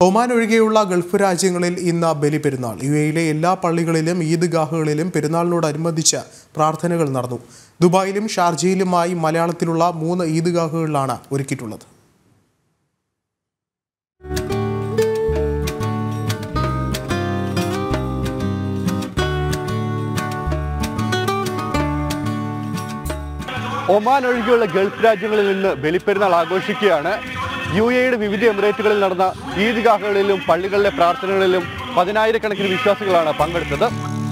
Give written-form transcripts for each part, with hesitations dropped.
Oman ഒഴികെയുള്ള Gulf രാജ്യങ്ങളിൽ ഇന്ന് ബലിപെരുന്നാൾ. യുഎഇയിലെ എല്ലാ പള്ളികളിലും ഈദ്ഗാഹുകളിലും പെരുന്നാളിനോടനുബന്ധിച്ച് പ്രാർത്ഥനകൾ നടന്നു. ദുബായിലും ഷാർജയിലുമായി മലയാളത്തിലുള്ള 3 ഈദ്ഗാഹുകളിലാണ് ഒരുക്കിയിട്ടുള്ളത്. ഒമാൻ ഒഴികെയുള്ള ഗൾഫ് രാജ്യങ്ങളിൽ നിന്ന് ബലിപെരുന്നാൾ ആഘോഷിക്കുകയാണ്. യുഎഇയുടെ വിവിധ എമിറേറ്റുകളിൽ നടന്ന ഈദ്ഗാഹുകളിലും പള്ളികളിലെ പ്രാർത്ഥനകളിലും 10,000-കണക്കിന് വിശ്വാസികളാണ് പങ്കെടുത്തത്.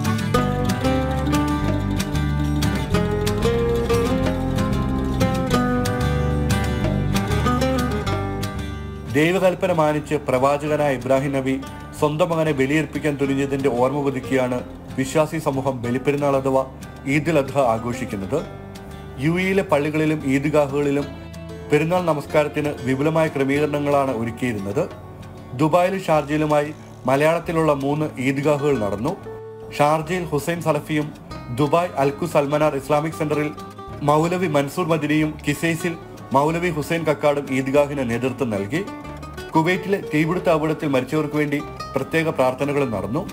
ദൈവകൽപ്പന മാനിച്ച് പ്രവാചകനായ ഇബ്രാഹിം നബി സ്വന്തം മകനെ ബലിയർപ്പിക്കാൻ തുനിഞ്ഞതിന്റെ ഓർമ്മ പുതുക്കിയാണ് വിശ്വാസി സമൂഹം ബലിപെരുന്നാൾ അഥവാ ഈദുൽ അദ്ഹ ആഘോഷിക്കുന്നത്. യുഎഇയിലെ പള്ളികളിലും ഈദ്ഗാഹുകളിലും പെരുന്നാൾ നമസ്കാരത്തിന് വിപുലമായ ക്രമീകരണങ്ങളാണ് ഒരുക്കിയിരുന്നത്. ദുബായിലും ഷാർജയിലുമായി മലയാളത്തിലുള്ള 3 ഈദ്ഗാഹുകൾ നടന്നു. ഷാർജയിൽ ഹുസൈൻ സലഫിയും, ദുബായ് അൽഖുസ് അൽമനാർ ഇസ്ലാമിക് സെന്ററിൽ മൗലവി മൻസൂർ മദിനിയും, കിസൈസിൽ മൗലവി ഹുസൈൻ കക്കാടും ഈദ്ഗാഹിന് നേതൃത്വം നൽകി. കുവൈറ്റിലെ തീപിടുത്ത അപകടത്തിൽ മരിച്ചവർക്ക് വേണ്ടി പ്രത്യേക പ്രാർത്ഥനകളും നടന്നു.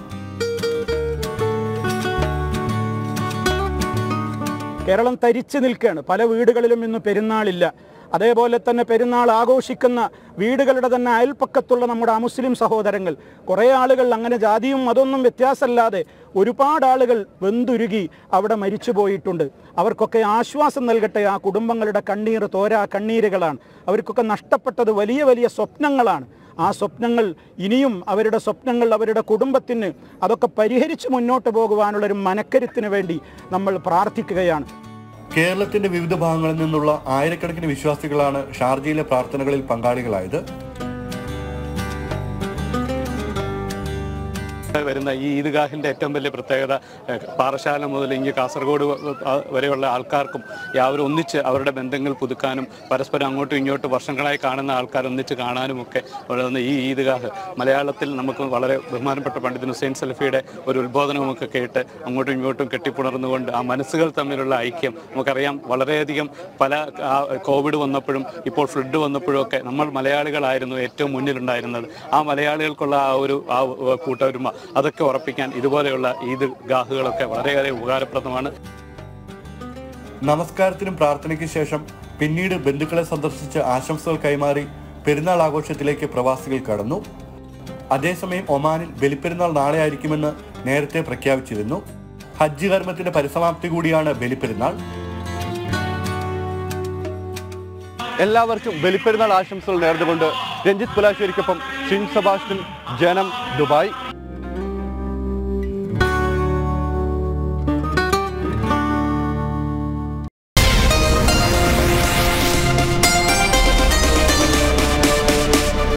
കേരളം തരിച്ചു നിൽക്കുകയാണ്. പല വീടുകളിലും ഇന്ന് പെരുന്നാളില്ല. അതേപോലെ തന്നെ പെരുന്നാൾ ആഘോഷിക്കുന്ന വീടുകളുടെ തന്നെ അയൽപ്പക്കത്തുള്ള നമ്മുടെ അമുസ്ലിം സഹോദരങ്ങൾ, കുറേ ആളുകൾ അങ്ങനെ ജാതിയും മതമൊന്നും വ്യത്യാസമല്ലാതെ ഒരുപാട് ആളുകൾ വെന്തുരുകി അവിടെ മരിച്ചു പോയിട്ടുണ്ട്. അവർക്കൊക്കെ ആശ്വാസം നൽകട്ടെ. ആ കുടുംബങ്ങളുടെ കണ്ണീർ തോരാ കണ്ണീരുകളാണ്. അവർക്കൊക്കെ നഷ്ടപ്പെട്ടത് വലിയ വലിയ സ്വപ്നങ്ങളാണ്. ആ സ്വപ്നങ്ങൾ ഇനിയും അവരുടെ സ്വപ്നങ്ങൾ അവരുടെ കുടുംബത്തിന് അതൊക്കെ പരിഹരിച്ച് മുന്നോട്ട് പോകുവാനുള്ളൊരു മനക്കരുത്തിന് വേണ്ടി നമ്മൾ പ്രാർത്ഥിക്കുകയാണ്. കേരളത്തിന്റെ വിവിധ ഭാഗങ്ങളിൽ നിന്നുള്ള ആയിരക്കണക്കിന് വിശ്വാസികളാണ് ഷാർജയിലെ പ്രാർത്ഥനകളിൽ പങ്കാളികളായത്. വരുന്ന ഈ ഈദ്ഗാഹിൻ്റെ ഏറ്റവും വലിയ പ്രത്യേകത പാറശാല മുതൽ ഇങ്ങ് കാസർഗോഡ് വരെയുള്ള ആൾക്കാർക്കും യാവരും ഒന്നിച്ച് അവരുടെ ബന്ധങ്ങൾ പുതുക്കാനും പരസ്പരം അങ്ങോട്ടും ഇങ്ങോട്ടും വർഷങ്ങളായി കാണുന്ന ആൾക്കാർ ഒന്നിച്ച് കാണാനുമൊക്കെ വളർന്ന ഈ ഈദ്ഗാഹ് മലയാളത്തിൽ നമുക്ക് വളരെ ബഹുമാനപ്പെട്ട പണ്ഡിതൻ ഹുസൈൻ സലഫിയുടെ ഒരു ഉത്ബോധനമൊക്കെ കേട്ട് അങ്ങോട്ടും ഇങ്ങോട്ടും കെട്ടിപ്പുണർന്നുകൊണ്ട് ആ മനസ്സുകൾ തമ്മിലുള്ള ഐക്യം നമുക്കറിയാം. വളരെയധികം പല കോവിഡ് വന്നപ്പോഴും ഇപ്പോൾ ഫ്ലഡ് വന്നപ്പോഴും ഒക്കെ നമ്മൾ മലയാളികളായിരുന്നു ഏറ്റവും മുന്നിലുണ്ടായിരുന്നത്. ആ മലയാളികൾക്കുള്ള ആ കൂട്ടൊരുമ അതൊക്കെ ഉറപ്പിക്കാൻ ഇതുപോലെയുള്ള ഈദ്ഗാഹുകളൊക്കെ വളരെയേറെ ഉപകാരപ്രദമാണ്. നമസ്കാരത്തിനും പ്രാർത്ഥനയ്ക്ക് ശേഷം പിന്നീട് ബന്ധുക്കളെ സന്ദർശിച്ച് ആശംസകൾ കൈമാറി പെരുന്നാൾ ആഘോഷത്തിലേക്ക് പ്രവാസികൾ കടന്നു. അതേസമയം ഒമാനിൽ ബലിപെരുന്നാൾ നാളെ ആയിരിക്കുമെന്ന് നേരത്തെ പ്രഖ്യാപിച്ചിരുന്നു. ഹജ്ജ് കർമ്മത്തിന്റെ പരിസമാപ്തി കൂടിയാണ് ബലിപെരുന്നാൾ. എല്ലാവർക്കും ബലിപെരുന്നാൾ ആശംസകൾ നേർന്നുകൊണ്ട് രഞ്ജിത്ത് പുലാശ്ശേരിക്കൊപ്പം ഷിൻ സെബാസ്റ്റ്യൻ, ജനം, ദുബായ്.